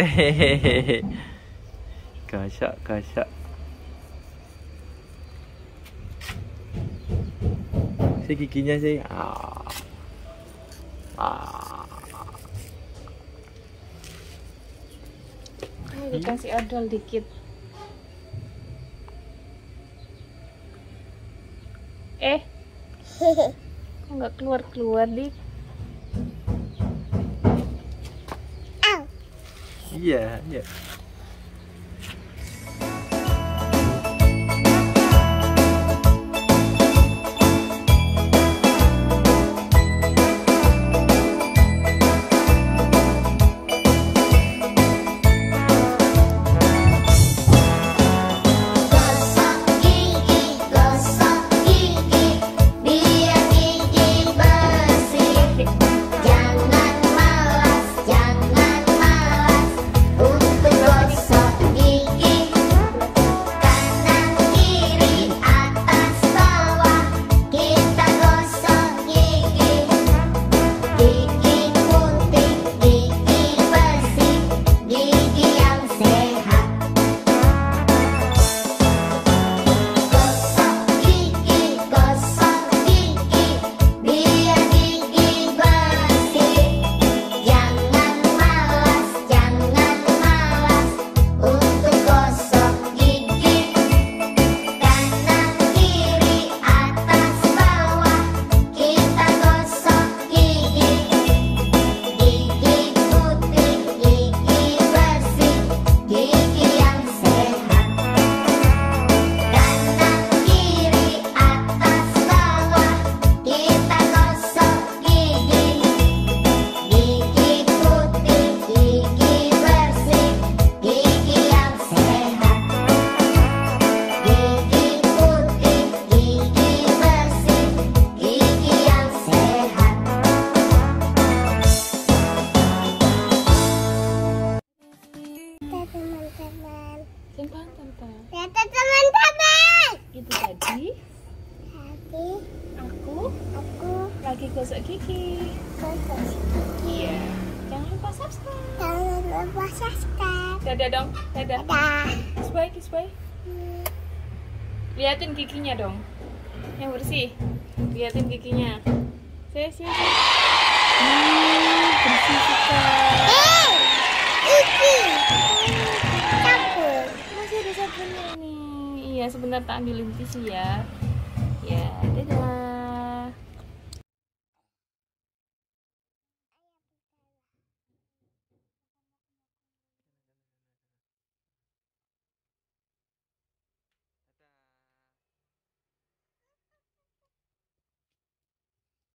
Hehehe. Gasak, gasak. Si giginya sih. Dikasih odol dikit. Kok nggak keluar dik? Iya, iya. Lihat teman-teman. Itu tadi aku lagi gosok gigi. Iya. Jangan lupa subscribe. Dadah dong. Dadah. Kiss bye. Liatin giginya dong. Yang bersih. Liatin giginya. Bersih sekali. Masih ada sabunnya nih. Iya, sebentar tak ambilin tisu ya. Ya, dadah.